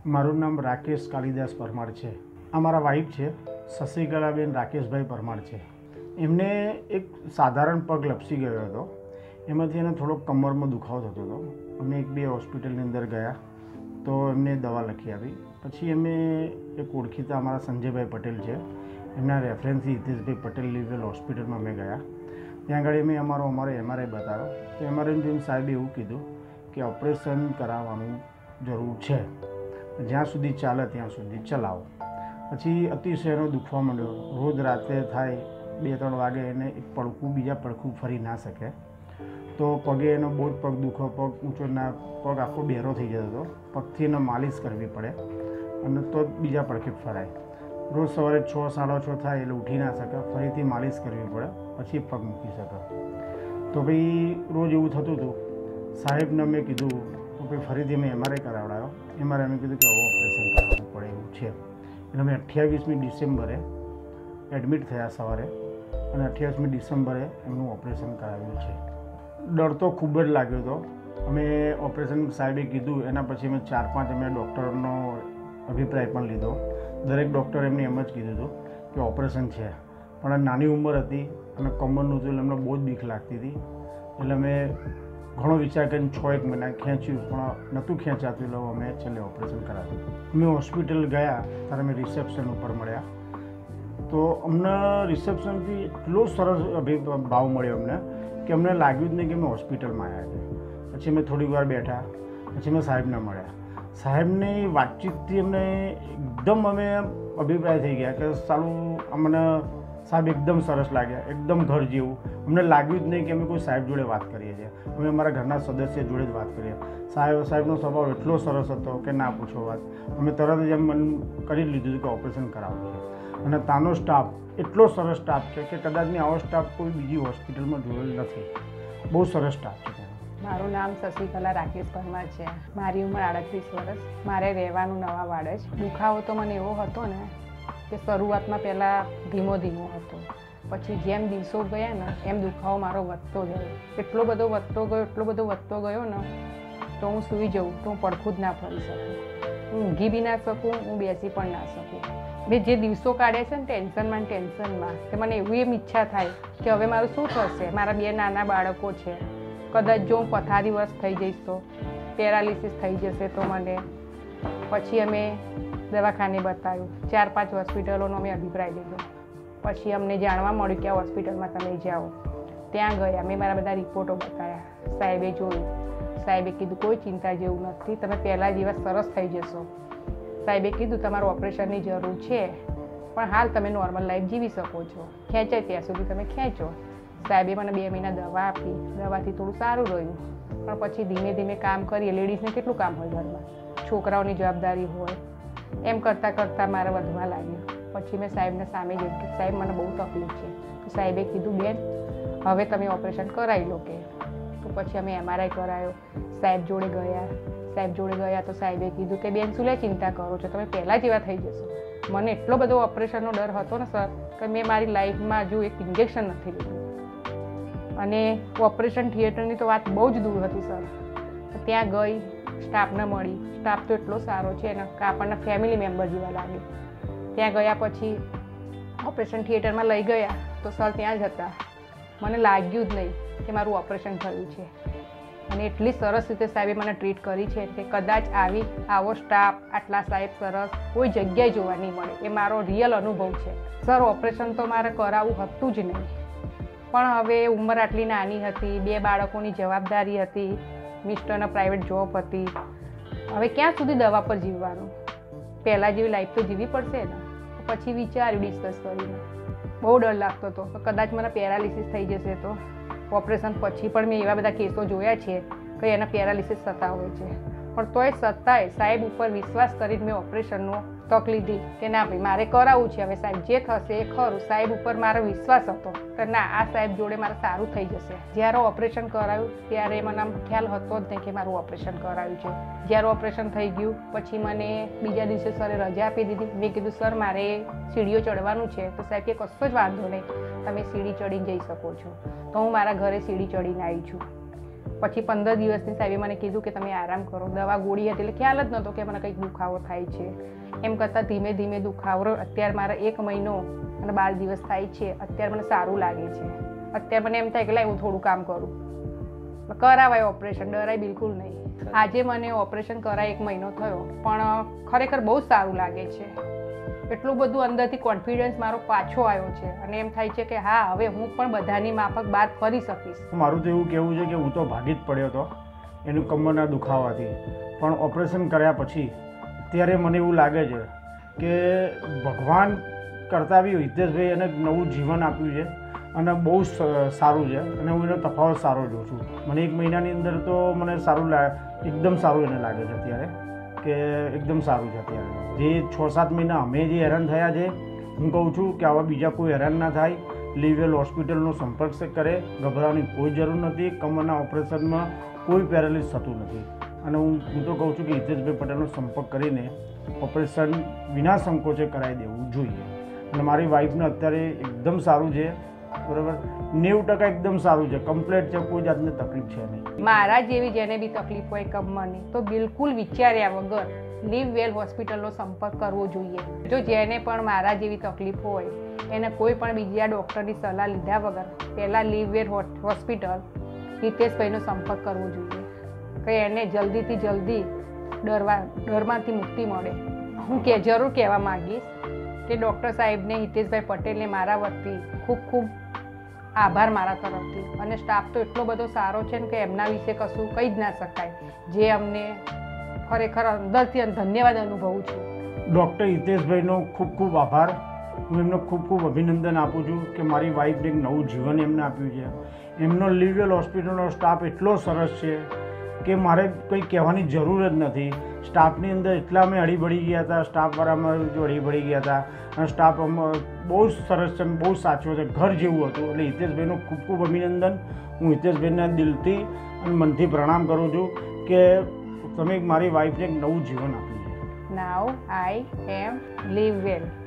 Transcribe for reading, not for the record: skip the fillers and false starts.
મારું નામ રાકેશ કાલિદાસ પરમાર છે. આ મારા વાઈફ છે, શશિકલાબેન રાકેશભાઈ પરમાર છે. એમને એક સાધારણ પગ લપસી ગયો હતો. એમાંથી એને થોડોક કમરમાં દુખાવો થતો હતો. અમે 1-2 હોસ્પિટલની અંદર ગયા તો એમને દવા લખી આપી. પછી અમે એક ઓળખીતા અમારા સંજયભાઈ પટેલ છે, એમના રેફરન્સથી હિતેશભાઈ પટેલ લીવલ હોસ્પિટલમાં અમે ગયા. ત્યાં આગળ અમે અમારો MRI બતાવ્યો. તો MRI જોઈને સાહેબે એવું કીધું કે ઓપરેશન કરાવવાનું જરૂર છે, જ્યાં સુધી ચાલે ત્યાં સુધી ચલાવો. પછી અતિશય એનો દુખવા માંડ્યો. રોજ રાતે થાય 2-3 વાગે એને એક પડખું બીજા પડખું ફરી ના શકે. તો પગે એનો બહુ જ પગ દુખો, પગ ઊંચો ના, પગ આખો બેરો થઈ જતો હતો. પગથી એને માલિશ કરવી પડે અને તો જ બીજા પડખે ફરાય. રોજ સવારે 6-6:30 થાય એટલે ઉઠી ના શકે, ફરીથી માલિશ કરવી પડે, પછી પગ મૂકી શકે. તો ભાઈ રોજ એવું થતું હતું. સાહેબને મેં કીધું તો ભાઈ ફરીથી મેં MRI કરાવડાવ્યો. MRI મેં કીધું કે હવે ઓપરેશન કરાવવું પડે એવું છે. એટલે મેં 28મી ડિસેમ્બરે એડમિટ થયા સવારે અને 28મી ડિસેમ્બરે એમનું ઓપરેશન કરાવ્યું છે. ડર તો ખૂબ જ લાગ્યો હતો. અમે ઓપરેશન સાહેબે કીધું એના પછી અમે 4-5 અમે ડૉક્ટરનો અભિપ્રાય પણ લીધો. દરેક ડૉક્ટર એમને એમ જ કીધું હતું કે ઓપરેશન છે, પણ નાની ઉંમર હતી અને કમરનું હતું એટલે એમને બહુ જ બીક લાગતી હતી. એટલે મેં ઘણો વિચાર કરીને 6-1 મહિના ખેંચ્યું, પણ નહોતું ખેંચાતું. એટલે અમે છેલ્લે ઓપરેશન કરાવ્યું. અમે હોસ્પિટલ ગયા ત્યારે અમે રિસેપ્શન ઉપર મળ્યા. તો અમને રિસેપ્શનથી એટલો સરસ ભાવ મળ્યો અમને કે અમને લાગ્યું જ નહીં કે અમે હોસ્પિટલમાં આવ્યા છે. પછી અમે થોડીક વાર બેઠા, પછી અમે સાહેબને મળ્યા. સાહેબની વાતચીતથી અમને એકદમ અમે અભિપ્રાય થઈ ગયા કે સારું, અમને સાહેબ એકદમ સરસ લાગ્યા, એકદમ ઘર જેવું. અમને લાગ્યું જ નહીં કે અમે કોઈ સાહેબ જોડે વાત કરીએ છીએ. અમે અમારા ઘરના સદસ્ય જોડે જ વાત કરીએ. સાહેબનો સ્વભાવ એટલો સરસ હતો કે ના પૂછો વાત. અમે તરત જ એમ મન કરી લીધું કે ઓપરેશન કરાવવું છે. અને ત્યાંનો સ્ટાફ એટલો સરસ સ્ટાફ છે કે કદાચ મેં આવો સ્ટાફ કોઈ બીજી હોસ્પિટલમાં જોયેલ નથી. બહુ સરસ સ્ટાફ છે. મારું નામ શશિકલા રાકેશ પરમાર છે. મારી ઉંમર 38 વર્ષ. મારે રહેવાનું નવા વાડે જ. દુખાવો તો મને એવો હતો ને કે શરૂઆતમાં પહેલાં ધીમો હતો, પછી જેમ દિવસો ગયા ને એમ દુખાવો મારો વધતો ગયો. એટલો બધો વધતો ગયો ને તો હું સૂઈ જાઉં તો હું પડખું જ ના ફરી શકું, હું ઊંઘી બી ના શકું, હું બેસી પણ ના શકું. મેં જે દિવસો કાઢ્યા છે ને ટેન્શનમાં કે મને એવી એમ ઈચ્છા થાય કે હવે મારું શું થશે. મારા 2 નાના બાળકો છે. કદાચ જો હું પથારીવશ થઈ જઈશ તો, પેરાલિસિસ થઈ જશે તો મને. પછી અમે દવાખાને બતાવ્યું, 4-5 હોસ્પિટલોનો અમે અભિપ્રાય લીધો. પછી અમને જાણવા મળ્યું કે આ હોસ્પિટલમાં તમે જાઓ. ત્યાં ગયા, મેં મારા બધા રિપોર્ટો બતાવ્યા. સાહેબે જોયું. સાહેબે કીધું કોઈ ચિંતા જેવું નથી, તમે પહેલાં જેવા સરસ થઈ જશો. સાહેબે કીધું તમારું ઓપરેશનની જરૂર છે, પણ હાલ તમે નોર્મલ લાઈફ જીવી શકો છો, ખેંચાય ત્યાં સુધી તમે ખેંચો. સાહેબે મને 2 મહિના દવા આપી. દવાથી થોડું સારું રહ્યું, પણ પછી ધીમે ધીમે કામ કરીએ. લેડીઝને કેટલું કામ હોય ઘરમાં, છોકરાઓની જવાબદારી હોય, એમ કરતાં મારે વધવા લાગ્યું. પછી મેં સાહેબને સામે જોયું કે સાહેબ મને બહુ તકલીફ છે. તો સાહેબે કીધું બેન હવે તમે ઓપરેશન કરાવી લો કે. તો પછી અમે MRI કરાયો. સાહેબ જોડે ગયા તો સાહેબે કીધું કે બેન શું લે ચિંતા કરો છો, તમે પહેલાં જેવા થઈ જશો. મને એટલો બધો ઓપરેશનનો ડર હતો ને સર કે મેં મારી લાઈફમાં હજુ એક ઇન્જેક્શન નથી લીધું. અને ઓપરેશન થિયેટરની તો વાત બહુ જ દૂર હતી સર. ત્યાં ગઈ, સ્ટાફને મળી. સ્ટાફ તો એટલો સારો છે ને કે આપણને ફેમિલી મેમ્બર જેવા લાગે. ત્યાં ગયા પછી ઓપરેશન થિયેટરમાં લઈ ગયા તો સર ત્યાં જ હતા. મને લાગ્યું જ નહીં કે મારું ઓપરેશન થયું છે. અને એટલી સરસ રીતે સાહેબે મને ટ્રીટ કરી છે કે કદાચ આવો સ્ટાફ, આટલા સાહેબ સરસ કોઈ જગ્યાએ જોવા નહીં મળે. એ મારો રિયલ અનુભવ છે. સર ઓપરેશન તો મારે કરાવવું હતું જ નહીં, પણ હવે ઉંમર આટલી નાની હતી, 2 બાળકોની જવાબદારી હતી, મિસ્ટરને પ્રાઇવેટ જોબ હતી. હવે ક્યાં સુધી દવા પર જીવવાનું? પહેલાં જેવી લાઈફ તો જીવવી પડશે ને. પછી વિચાર્યું ડિસ્કસ કરીને. બહુ ડર લાગતો હતો કે કદાચ મને પેરાલિસિસ થઈ જશે તો. ઓપરેશન પછી પણ મેં એવા બધા કેસો જોયા છે કે એના પેરાલિસિસ થતા હોય છે, પણ તોય છતાંય સાહેબ ઉપર વિશ્વાસ કરીને મેં ઓપરેશનનો તક લીધી કે ના ભાઈ મારે કરાવવું છે. હવે સાહેબ જે થશે એ ખરું. સાહેબ ઉપર મારો વિશ્વાસ હતો કે ના આ સાહેબ જોડે મારે સારું થઈ જશે. જ્યારે ઓપરેશન કરાવ્યું ત્યારે મને આમ ખ્યાલ હતો જ નહીં કે મારું ઓપરેશન કરાવ્યું છે. જ્યારે ઓપરેશન થઈ ગયું પછી મને બીજા દિવસે સરે રજા આપી દીધી. મેં કીધું સર મારે સીડીઓ ચડવાનું છે. તો સાહેબ કે કશો જ વાંધો નહીં, તમે સીડી ચડીને જઈ શકો છો. તો હું મારા ઘરે સીડી ચડીને આવી છું. પછી 15 દિવસની સાહેબે મને કીધું કે તમે આરામ કરો, દવા ગોળી હતી એટલે ખ્યાલ જ નહોતો કે મને કંઈક દુખાવો થાય છે. એમ કરતાં ધીમે ધીમે દુખાવો અત્યારે મારે 1 મહિનો અને 12 દિવસ થાય છે. અત્યારે મને સારું લાગે છે. અત્યારે મને એમ થાય કે લાય હું થોડું કામ કરું, કરાવાય ઓપરેશન, ડરાય બિલકુલ નહીં. આજે મને ઓપરેશન કરાય 1 મહિનો થયો પણ ખરેખર બહુ સારું લાગે છે. એટલું બધું અંદરથી કોન્ફિડન્સ મારો પાછો આવ્યો છે અને એમ થાય છે કે હા હવે હું પણ બધાની માફક બહાર ફરી શકીશ. મારું તો એવું કહેવું છે કે હું તો ભાગી જ પડ્યો હતો એનું કમરના દુખાવાથી, પણ ઓપરેશન કર્યા પછી અત્યારે મને એવું લાગે છે કે ભગવાન કરતાં બી હિતેશભાઈ એને નવું જીવન આપ્યું છે અને બહુ સારું છે અને હું એનો તફાવત સારો જોઉં છું. મને 1 મહિનાની અંદર તો મને સારું એકદમ સારું એને લાગે છે અત્યારે, કે એકદમ સારું છે અત્યારે. જે 6-7 મહિના અમે જે હેરાન થયા છે, હું કહું છું કે આવા બીજા કોઈ હેરાન ના થાય. લીવવેલ હોસ્પિટલનો સંપર્ક કરે, ગભરાવાની કોઈ જરૂર નથી. કમરના ઓપરેશનમાં કોઈ પેરાલિસ થતું નથી અને હું તો કહું છું કે હિતેશભાઈ પટેલનો સંપર્ક કરીને ઓપરેશન વિના સંકોચે કરાવી દેવું જોઈએ. અને મારી વાઈફને અત્યારે એકદમ સારું છે, બરાબર, 90% એકદમ સારું છે, કમ્પ્લીટ છે, કોઈ જાતની તકલીફ છે નહીં. મારા જેવી જેને બી તકલીફ હોય કમરની તો બિલકુલ વિચાર્યા વગર લીવવેલ હોસ્પિટલનો સંપર્ક કરવો જોઈએ. જો જેને પણ મારા જેવી તકલીફ હોય એને કોઈ પણ બીજા ડૉક્ટરની સલાહ લીધા વગર પહેલાં લીવવેલ હોસ્પિટલ હિતેશભાઈનો સંપર્ક કરવો જોઈએ કે એને જલ્દીથી જલ્દી ડરમાંથી મુક્તિ મળે. હું જરૂર કહેવા માગીશ કે ડૉક્ટર સાહેબને, હિતેશભાઈ પટેલને મારા વતી ખૂબ ખૂબ આભાર મારા તરફથી. અને સ્ટાફ તો એટલો બધો સારો છે ને કે એમના વિશે કશું કહી જ ના શકાય, જે અમને ખરેખર અંદરથી ધન્યવાદ અનુભવું છું. ડૉક્ટર હિતેશભાઈનો ખૂબ ખૂબ આભાર. હું એમનો ખૂબ ખૂબ અભિનંદન આપું છું કે મારી વાઈફને એક નવું જીવન એમને આપ્યું છે. એમનો લીવવેલ હોસ્પિટલનો સ્ટાફ એટલો સરસ છે કે મારે કંઈ કહેવાની જરૂર જ નથી. સ્ટાફની અંદર એટલા અમે હળીભળી ગયા હતા, સ્ટાફવાળામાં જો હળીભળી ગયા હતા અને સ્ટાફ બહુ સરસ છે, બહુ સાચો છે, ઘર જેવું હતું. એટલે હિતેશભાઈનો ખૂબ ખૂબ અભિનંદન. હું હિતેશભાઈના દિલથી અને મનથી પ્રણામ કરું છું કે તમે મારી વાઈફને એક નવું જીવન આપ્યું છે. Now I am live well.